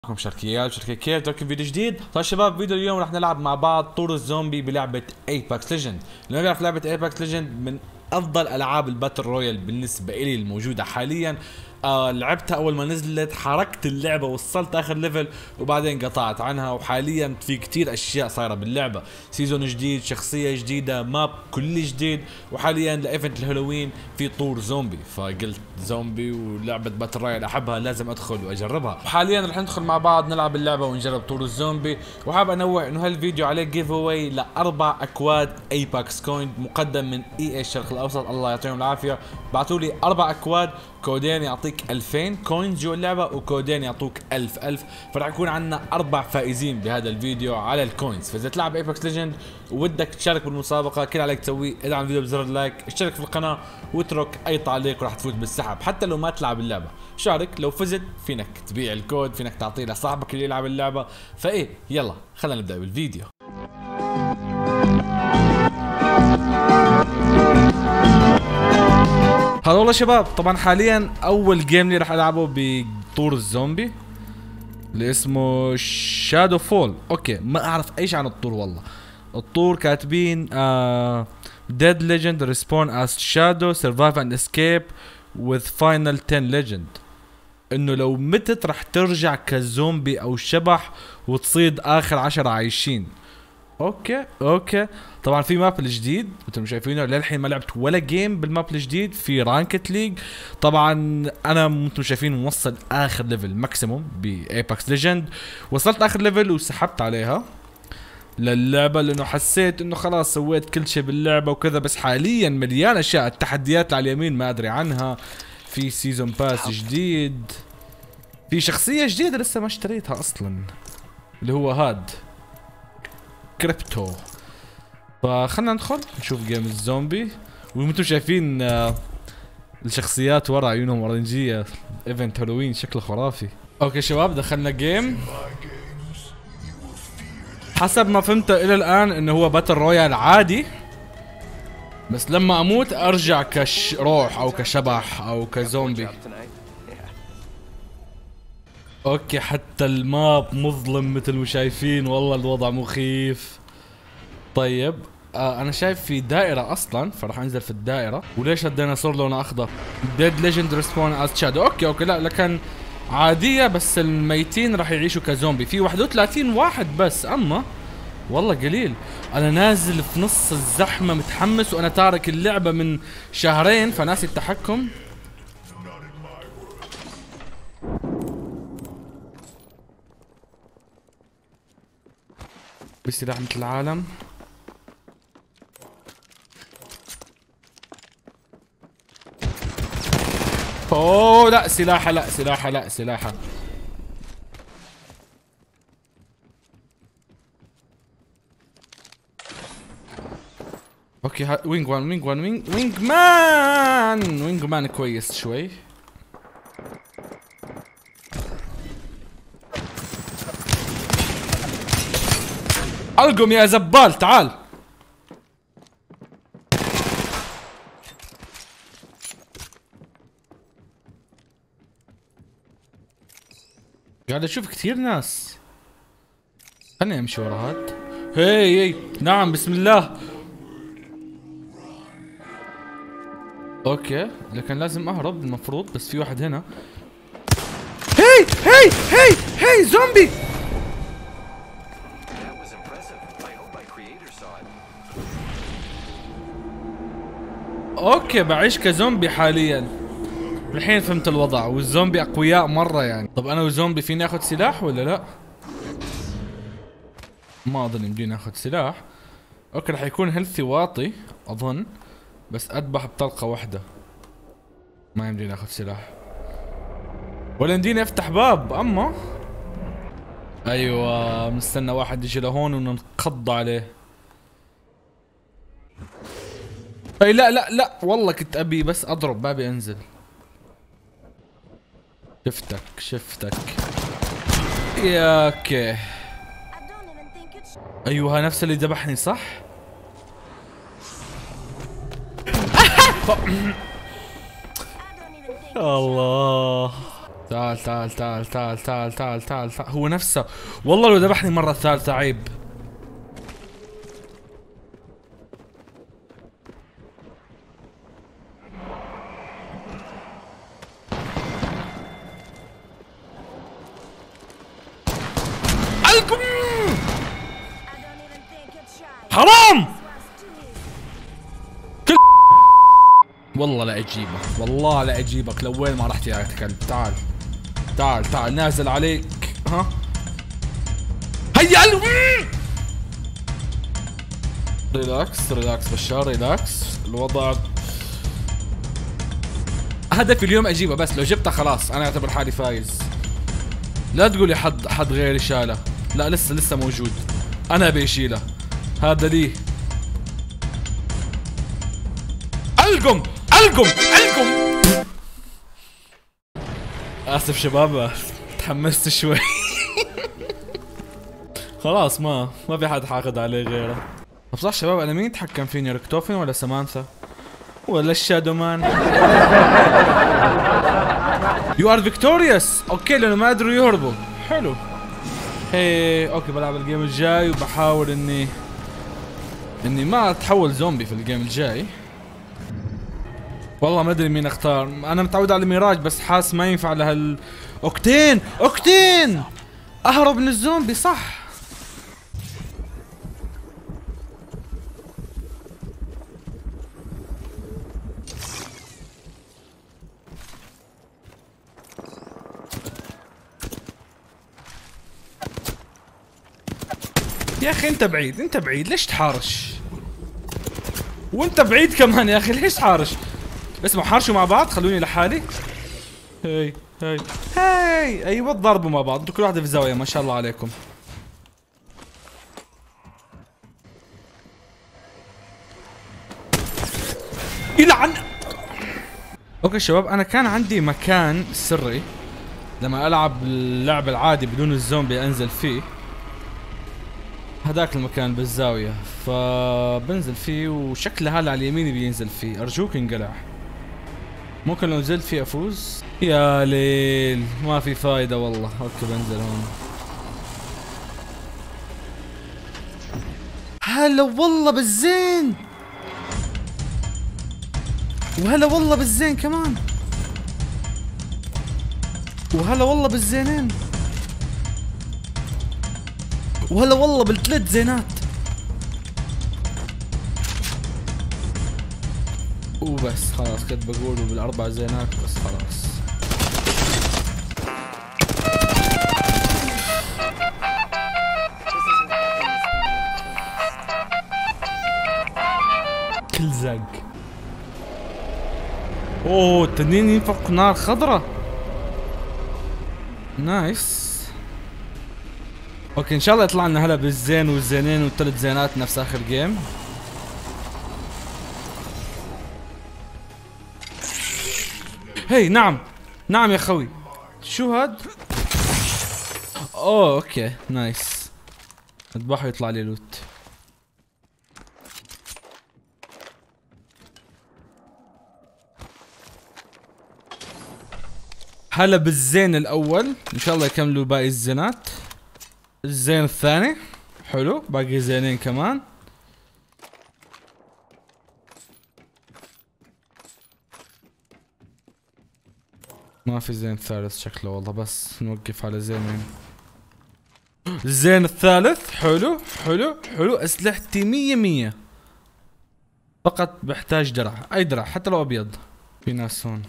معكم شركة كير تركب فيديو جديد. طيب شباب، فيديو اليوم رح نلعب مع بعض طور الزومبي بلعبة ايباكس ليجند. اللي ما بيعرف لعبة ايباكس ليجند من افضل العاب الباتل رويال بالنسبة لي الموجودة حاليا. لعبتها اول ما نزلت، حركت اللعبة، وصلت اخر ليفل وبعدين قطعت عنها. وحاليا في كتير اشياء صايرة باللعبة، سيزون جديد، شخصية جديدة، ماب كل جديد. وحاليا لايفنت الهالوين في طور زومبي، فقلت زومبي ولعبة باتل رويال احبها، لازم ادخل واجربها. وحاليا رح ندخل مع بعض نلعب اللعبة ونجرب طور الزومبي. وحاب انوه انه هالفيديو عليه جيف اواي لاربع اكواد ايباكس كوين مقدم من اي الشرق الاوسط، الله يعطيهم العافية. بعثوا لي 4 اكواد، كودين يعطيك 2000 كوينز جوا اللعبة، وكودين يعطوك 1000. فرح يكون عندنا 4 فائزين بهذا الفيديو على الكوينز. فاذا تلعب ايباكس ليجند وودك تشارك بالمسابقة، كل عليك تسويه ادعم الفيديو بزر اللايك، اشترك في القناة، واترك اي تعليق وراح تفوز بالسحب. حتى لو ما تلعب اللعبة شارك، لو فزت فينك تبيع الكود، فينك تعطيه لصاحبك اللي يلعب اللعبة. فايه يلا خلينا نبدأ بالفيديو. هلا والله شباب، طبعا حاليا اول جيم لي راح العبه بطور الزومبي اللي اسمه شادو فول. اوكي، ما اعرف ايش عن الطور والله. الطور كاتبين Dead Legend respawn as shadow survive and escape with final 10 legend، انه لو متت راح ترجع كزومبي او شبح وتصيد اخر 10 عايشين. اوكي طبعا في ماب الجديد مثل ما شايفينه، للحين ما لعبت ولا جيم بالماب الجديد. في رانكت ليج طبعا، انا مثل شايفين موصل اخر ليفل ماكسيموم بايباكس ليجند. وصلت اخر ليفل وسحبت عليها للعبة لانه حسيت انه خلاص سويت كل شيء باللعبة وكذا. بس حاليا مليان اشياء، التحديات على اليمين ما ادري عنها، في سيزون باس جديد، في شخصية جديدة لسه ما اشتريتها اصلا اللي هو هاد كريبتو. فخلنا ندخل نشوف جيم الزومبي. وانتم شايفين الشخصيات ورا عيونهم اورنجيه، ايفنت هالوين شكله خرافي. اوكي شباب، دخلنا جيم. حسب ما فهمت الى الان انه هو باتل رويال عادي، بس لما اموت ارجع كروح او كشبح او كزومبي. اوكي، حتى الماب مظلم مثل ما شايفين، والله الوضع مخيف. طيب انا شايف في دائرة اصلا، فراح انزل في الدائرة. وليش الديناصور لونه اخضر؟ ديد ليجند ريسبون از شادو. اوكي لا، لكن عادية، بس الميتين راح يعيشوا كزومبي. في 31 واحد بس، اما والله قليل. انا نازل في نص الزحمة متحمس، وانا تارك اللعبة من شهرين فناسي التحكم. بسلاح مثل العالم. اوه لا سلاحة، لا سلاحة، لا سلاحة. اوكي وينج وان وينج مان كويس شوي. القم يا زبال، تعال. قاعد اشوف كثير ناس، خلني امشي ورا هاد. هي نعم، بسم الله. اوكي لكن لازم اهرب المفروض، بس في واحد هنا. هي زومبي. اوكي بعيش كزومبي حاليا. الحين فهمت الوضع، والزومبي اقوياء مرة يعني. طب انا والزومبي فيني اخذ سلاح ولا لا؟ ما اظن يمديني اخذ سلاح. اوكي راح يكون هيلثي واطي اظن، بس اذبح بطلقة واحدة. ما يمديني اخذ سلاح ولا يمديني افتح باب. اما ايوه، مستنى واحد يجي لهون وننقض عليه. اي لا والله كنت ابي بس اضرب، ما ابي انزل. شفتك يا اوكي. ايوه نفس اللي ذبحني صح. الله تعال تعال تعال تعال تعال تعال تعال تعال. هو نفسه والله لو ذبحني مرة ثالثة عيب. حرام كل والله لا اجيبك، والله لا اجيبك لو وين ما رحت يا كلب. تعال تعال تعال نازل عليك. ها هيا ريلاكس ريلاكس بشار ريلاكس. الوضع هدفي اليوم اجيبه، بس لو جبته خلاص انا اعتبر حالي فايز. لا تقولي حد غيري شاله، لا لسه موجود، انا بيشيله. هذا لي. القم القم القم. اسف شباب تحمست شوي. خلاص ما في حد حاخذ عليه غيره. طب صح شباب، انا مين يتحكم فيني؟ ريكتوفين ولا سامانثا ولا الشادو مان؟ يو ار فيكتوريوس. اوكي لانه ما قدروا يهربوا. حلو. هي اوكي بلعب الجيم الجاي وبحاول اني ما اتحول زومبي في الجيم الجاي. والله ما ادري مين اختار. انا متعود على ميراج بس حاس ما ينفع لهال اوكتين اهرب من الزومبي صح. يا اخي انت بعيد ليش تحارش؟ وانت بعيد كمان يا اخي ليش حارش؟ اسمعوا حارشوا مع بعض خلوني لحالي. هي ايوه ضربوا مع بعض انتوا كل واحدة في زاوية ما شاء الله عليكم. يلعن. اوكي شباب انا كان عندي مكان سري لما العب اللعب العادي بدون الزومبي انزل فيه. هذاك المكان بالزاوية فبنزل فيه وشكله هلا على اليمين بينزل فيه. ارجوك انقلع. ممكن لو نزلت فيه افوز. يا ليل ما في فايدة والله. اوكي بنزل هون. هلا والله بالزين. وهلا والله بالزين كمان. وهلا والله بالزينين. وهلا والله بالثلاث زينات. وبس خلاص كنت بقول بالاربع زينات بس خلاص. كل زق. اوه التنين ينفق نار خضرة. نايس. اوكي ان شاء الله يطلع لنا هلا بالزين والزينين والثلاث زينات نفس اخر جيم. هي نعم يا خوي. شو هاد؟ اوه اوكي نايس. اذبحه يطلع لي لوت. هلا بالزين الاول ان شاء الله يكملوا باقي الزينات. الزين الثاني حلو باقي زينين كمان. ما في زين ثالث شكله والله بس نوقف على زينين. الزين الثالث حلو اسلحتي 100 فقط بحتاج درع. اي درع حتى لو ابيض. في ناس هون.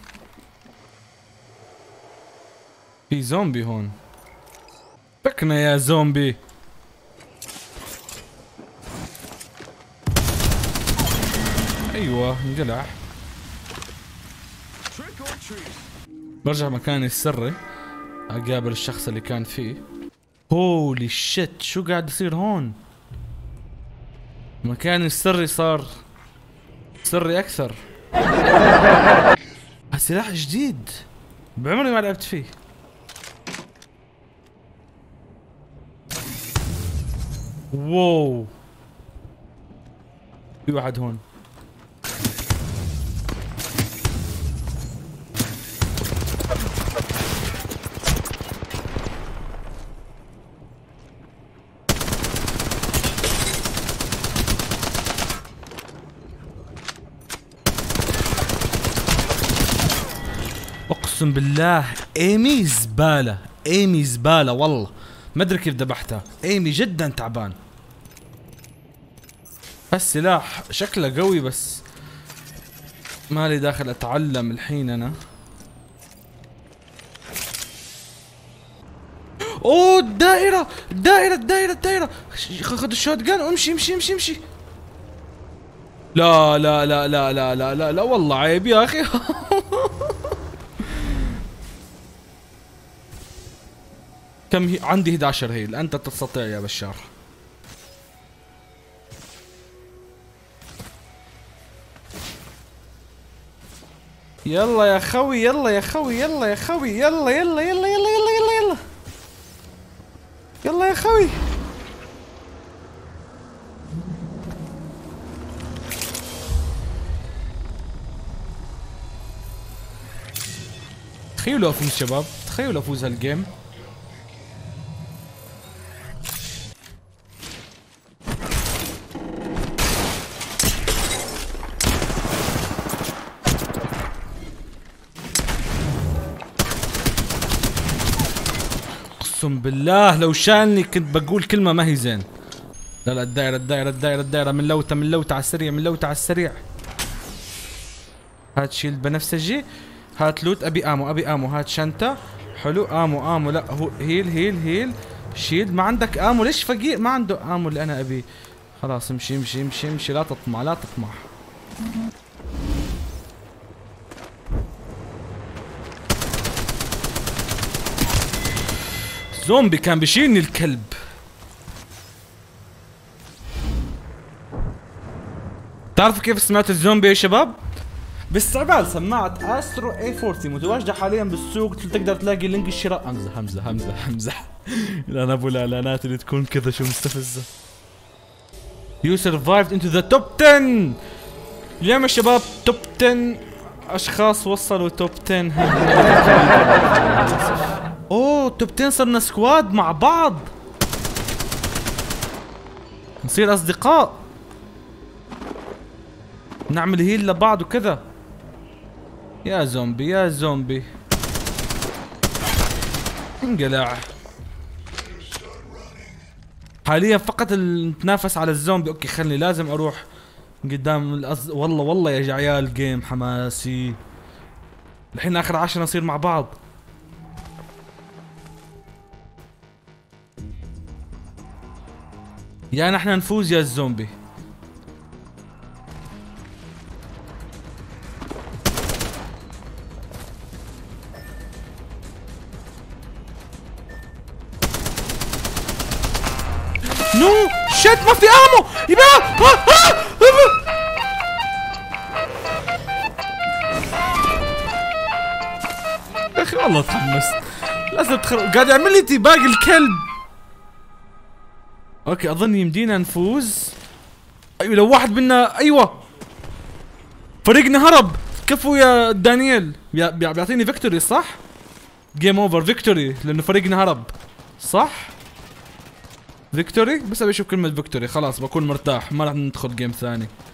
في زومبي هون. فكنا يا زومبي. ايوه انقلع. برجع مكاني السري اقابل الشخص اللي كان فيه. هولي شيت شو قاعد يصير هون؟ مكاني السري صار سري اكثر. هالسلاح جديد بعمري ما لعبت فيه. واو في واحد هون. اقسم بالله ايمي زبالة، ايمي زبالة والله، ما ادري كيف ذبحتها، ايمي جدا تعبان. هالسلاح شكله قوي بس مالي داخل اتعلم الحين انا. اوه الدائرة الدائرة الدائرة الدائرة، خذ الشوت جان وامشي امشي امشي امشي. لا لا لا لا لا لا لا لا والله عيب يا اخي. كم هي؟ عندي 11 هيل، انت تستطيع يا بشار. يلا يا خوي يلا يا خوي يلا يا خوي يلا يلا يلا يلا يلا يلا يلا يلا يا خوي. تخيلوا افوز شباب، تخيلوا افوز هالجيم. اقسم بالله لو شالني كنت بقول كلمة ما هي زين. لا لا الدائرة الدائرة الدائرة الدائرة، من لوتة من لوتة على السريع، من لوتة على السريع. هات شيلد بنفسجي، هات لوت، ابي امو ابي امو، هات شنطة. حلو امو امو، لا هو هيل هيل هيل شيلد. ما عندك امو؟ ليش فقير ما عنده امو اللي انا ابيه؟ خلاص امشي امشي امشي امشي، لا تطمع لا تطمع. زومبي كان بيشيلني الكلب. تعرفوا كيف سمعت الزومبي يا شباب؟ باستعمال سماعة استرو اي 40 متواجدة حاليا بالسوق، تقدر تلاقي لينك الشراء. همزة همزة همزة همزة. لا انا ابو الاعلانات اللي تكون كذا شو مستفزة. You survived into the top 10. اليوم يا شباب توب 10 اشخاص وصلوا توب 10. اوه توب 10 صرنا سكواد مع بعض، نصير اصدقاء، نعمل هيل لبعض وكذا. يا زومبي يا زومبي انقلع. حاليا فقط نتنافس على الزومبي. اوكي خلني لازم اروح قدام والله والله يا عيال جيم حماسي. الحين اخر 10 نصير مع بعض. يا نحن نفوز يا الزومبي. نو شت ما في امو يبا. يا اخي والله تحمست، لازم قاعد يعمل لي باقي الكلب. اوكي اظن يمدينا نفوز. ايوه لو واحد منا، ايوه فريقنا هرب. كفو يا دانيال، بيعطيني فيكتوري صح؟ جيم اوفر فيكتوري لانه فريقنا هرب صح؟ فيكتوري بس ابي اشوف كلمة فيكتوري خلاص بكون مرتاح، ما راح ندخل جيم ثاني.